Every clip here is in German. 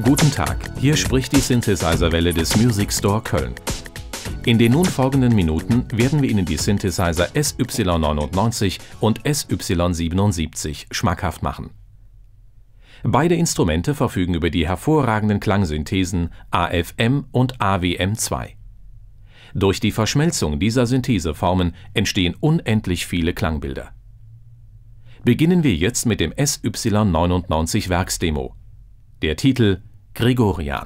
Guten Tag, hier spricht die Synthesizer-Welle des Music Store Köln. In den nun folgenden Minuten werden wir Ihnen die Synthesizer SY99 und SY77 schmackhaft machen. Beide Instrumente verfügen über die hervorragenden Klangsynthesen AFM und AWM2. Durch die Verschmelzung dieser Syntheseformen entstehen unendlich viele Klangbilder. Beginnen wir jetzt mit dem SY99 Werksdemo. Der Titel Gregorian.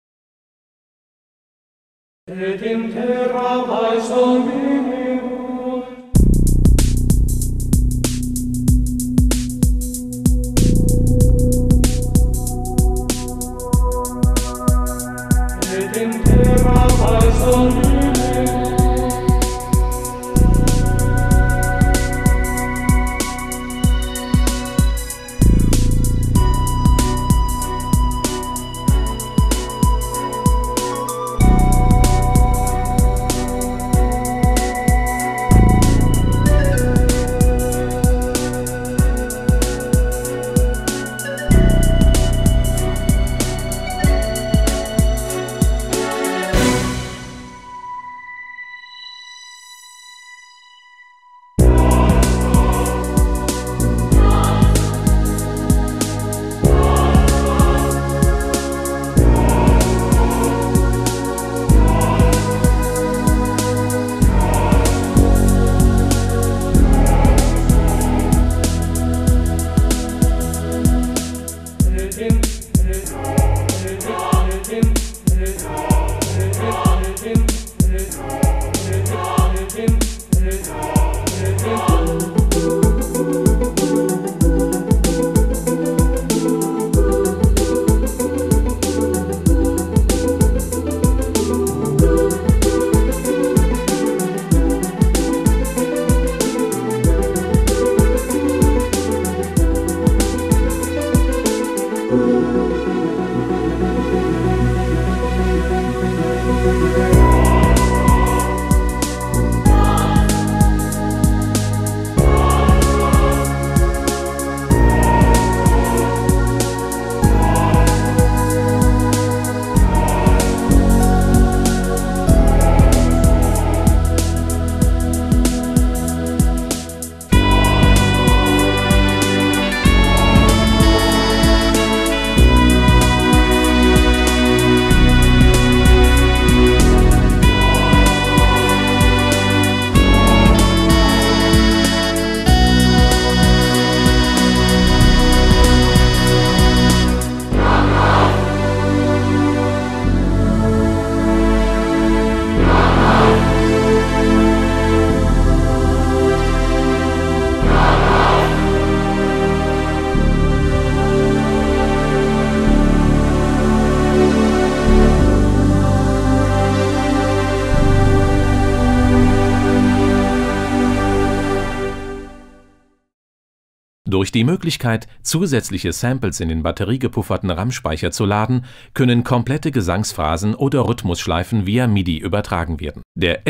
Durch die Möglichkeit, zusätzliche Samples in den batteriegepufferten RAM-Speicher zu laden, können komplette Gesangsphrasen oder Rhythmusschleifen via MIDI übertragen werden. Der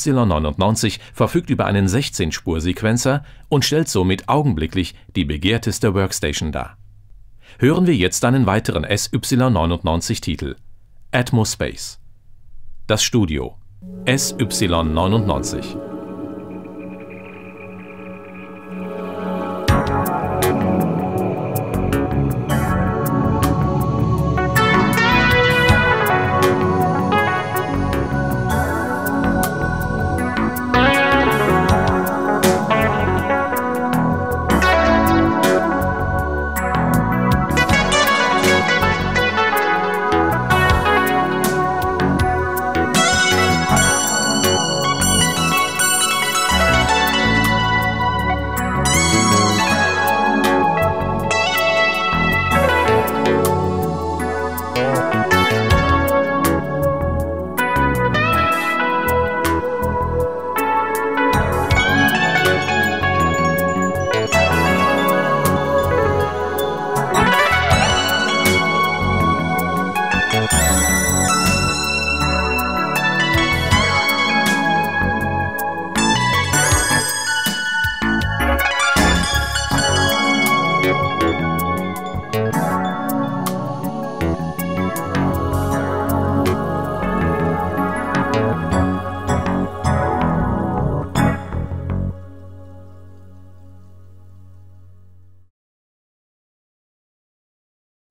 SY99 verfügt über einen 16-Spur-Sequencer und stellt somit augenblicklich die begehrteste Workstation dar. Hören wir jetzt einen weiteren SY99-Titel: Atmospace. Das Studio SY99.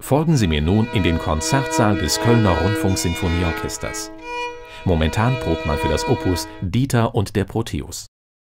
Folgen Sie mir nun in den Konzertsaal des Kölner Rundfunksinfonieorchesters. Momentan probt man für das Opus Dieter und der Proteus.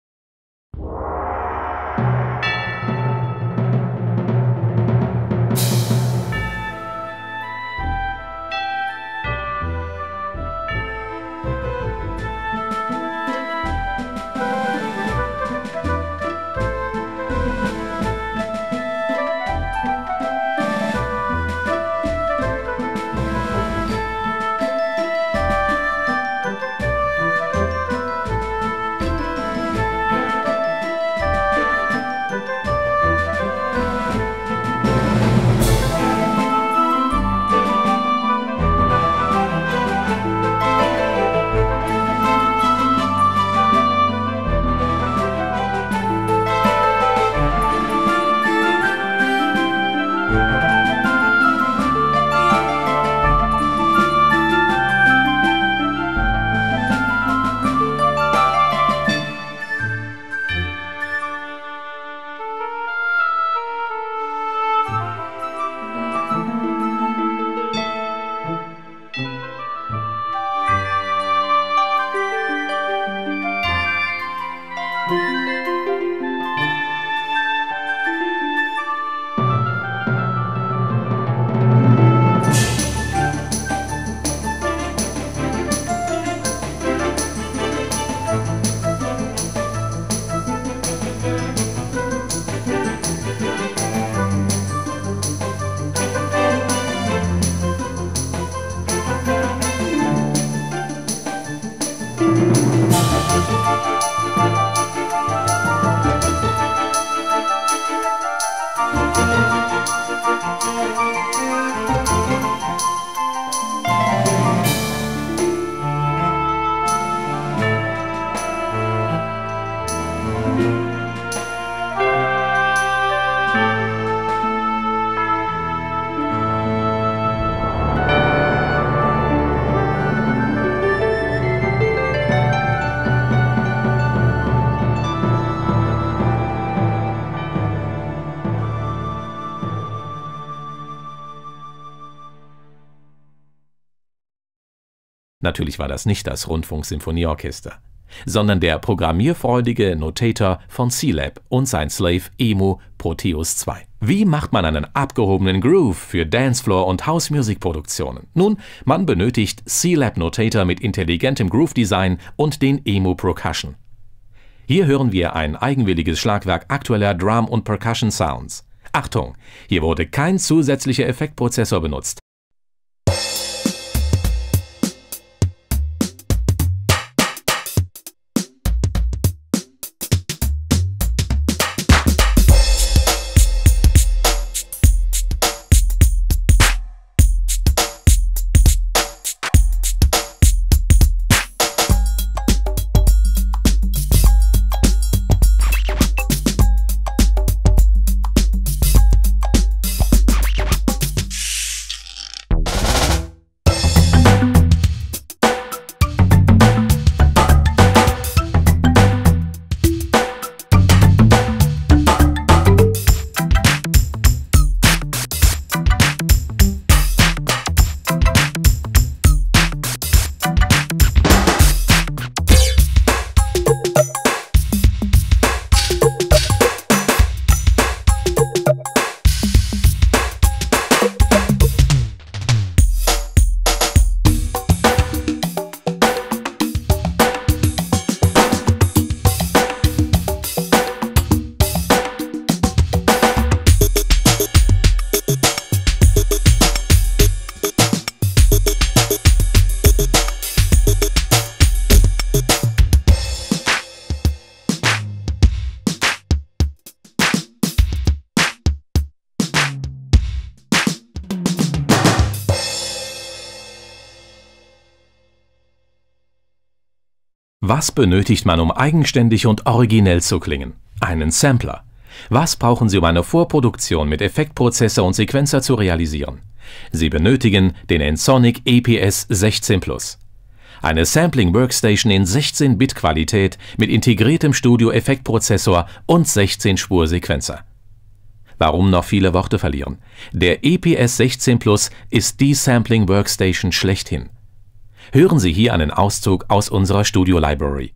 Natürlich war das nicht das Rundfunksinfonieorchester, sondern der programmierfreudige Notator von C-Lab und sein Slave EMU Proteus 2. Wie macht man einen abgehobenen Groove für Dancefloor- und House-Music-Produktionen? Nun, man benötigt C-Lab Notator mit intelligentem Groove-Design und den EMU Percussion. Hier hören wir ein eigenwilliges Schlagwerk aktueller Drum- und Percussion-Sounds. Achtung, hier wurde kein zusätzlicher Effektprozessor benutzt. Was benötigt man, um eigenständig und originell zu klingen? Einen Sampler. Was brauchen Sie, um eine Vorproduktion mit Effektprozessor und Sequenzer zu realisieren? Sie benötigen den Ensoniq EPS 16 Plus. Eine Sampling-Workstation in 16-Bit-Qualität mit integriertem Studio-Effektprozessor und 16-Spur-Sequenzer. Warum noch viele Worte verlieren? Der EPS 16 Plus ist die Sampling Workstation schlechthin. Hören Sie hier einen Auszug aus unserer Studio Library.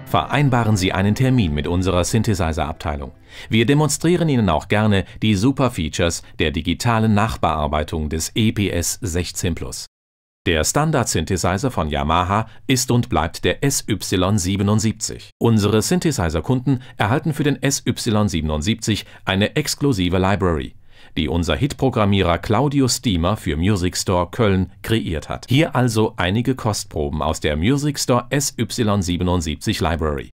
Vereinbaren Sie einen Termin mit unserer Synthesizer-Abteilung. Wir demonstrieren Ihnen auch gerne die Super-Features der digitalen Nachbearbeitung des EPS 16 Plus. Der Standard-Synthesizer von Yamaha ist und bleibt der SY77. Unsere Synthesizer-Kunden erhalten für den SY77 eine exklusive Library, die unser Hitprogrammierer Claudius Diemer für Music Store Köln kreiert hat. Hier also einige Kostproben aus der Music Store SY77 Library.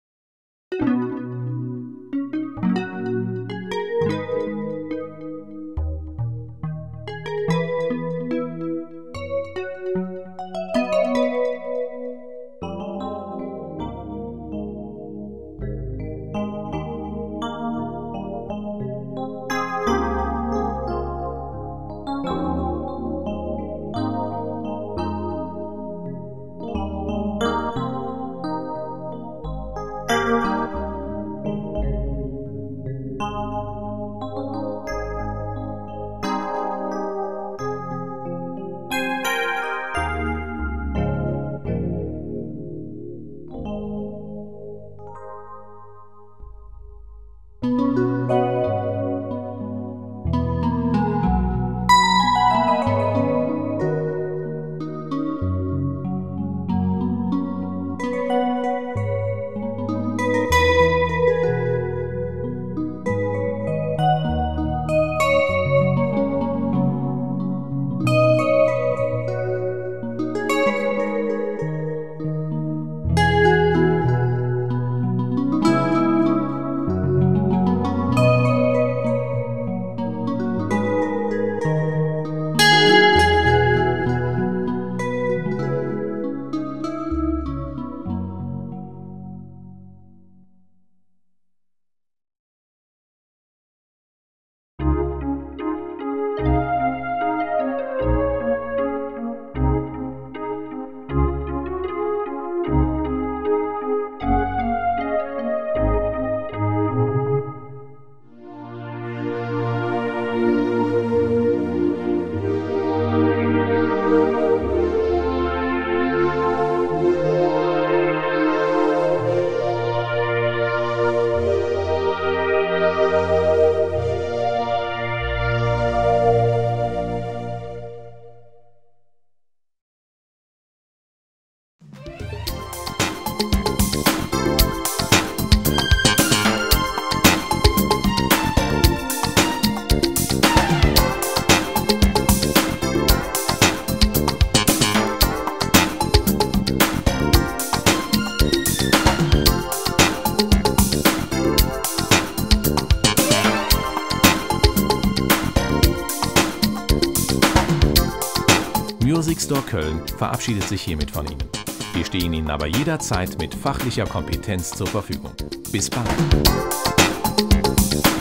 Music Store Köln verabschiedet sich hiermit von Ihnen. Wir stehen Ihnen aber jederzeit mit fachlicher Kompetenz zur Verfügung. Bis bald!